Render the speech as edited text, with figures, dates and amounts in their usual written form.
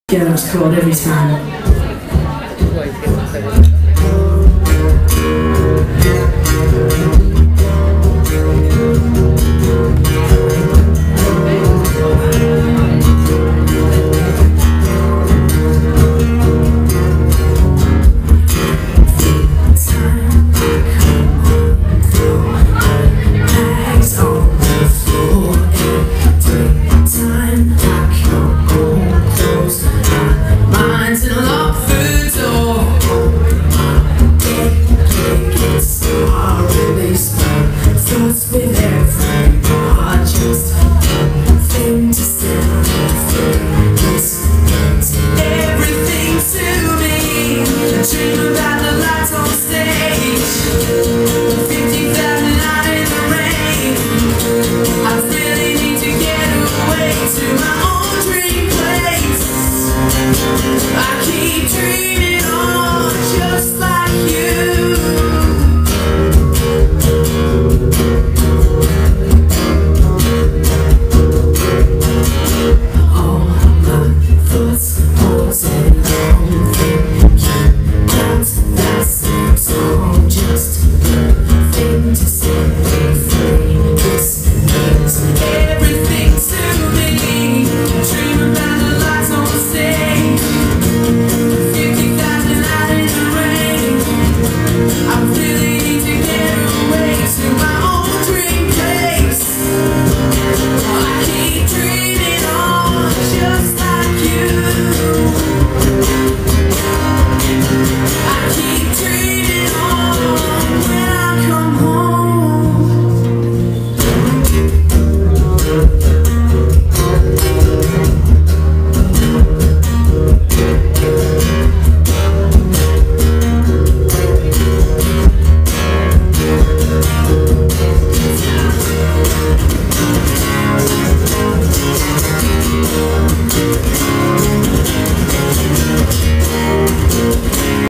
Yeah, it's called Everytime. With every heart, just thing to say. Everything to me. I dream about the lights on stage. 50,000 out in the rain. I really need to get away to my own dream place. I keep dreaming.